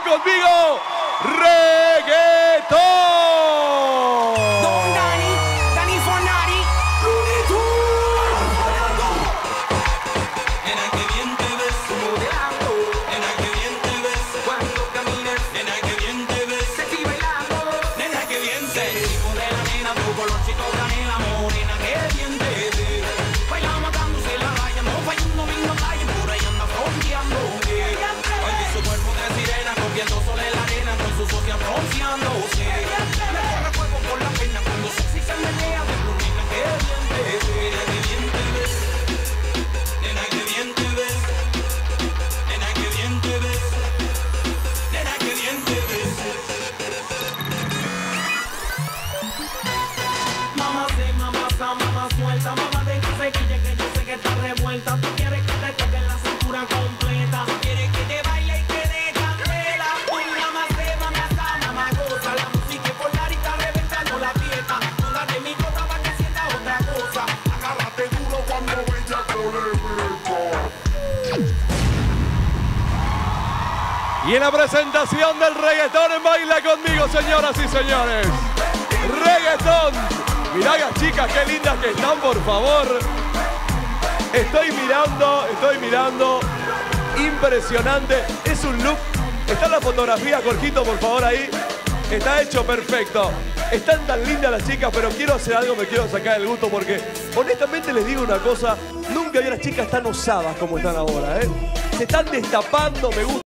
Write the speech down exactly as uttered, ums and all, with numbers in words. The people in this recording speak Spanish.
conmigo, reggaetón. Don Dani, Dani Fonari, Looney Tunes. Nena, que bien te ves Modelando, Nena, que bien te ves cuando caminas, Nena, que bien te ves sexy bailando. Nena, que bien te ves Tipo de la nena, tu colorcito canela, morena, que bien te ves Bailamos dándose la raya, no falla un domingo playa, por ahí anda fronteando. Hoy vi su cuerpo de sirena, cogiendo sol en la arena, con su socia bronceándose. Me corre fuego por la pena, cuando sexy se menea, de tu nena, que bien te ves Nena, que bien te ves Nena, que bien te ves Nena, que bien te ves Nena, que bien te ves Mamá sé, mamá sa, mamá suelta, mamá de que se quille, que yo sé que está revuelta. Tú quieres que te toque la cintura completa. Tú quieres que te baile y que dé candela. Tú mamá sé, mamá sa, mamá goza. La música es volar y está reventando la fiesta. Póngate mi cosa para que sienta otra cosa. Agárrate duro cuando ella te levanta. Y en la presentación del reggaetón en Baila Conmigo, señoras y señores. Reggaetón. Mirá las chicas, qué lindas que están, por favor. Estoy mirando, estoy mirando. Impresionante. Es un look. Está la fotografía, Jorgito, por favor, ahí. Está hecho perfecto. Están tan lindas las chicas, pero quiero hacer algo, me quiero sacar el gusto porque, honestamente, les digo una cosa. Nunca vi a las chicas tan osadas como están ahora, ¿eh? Se están destapando, me gusta.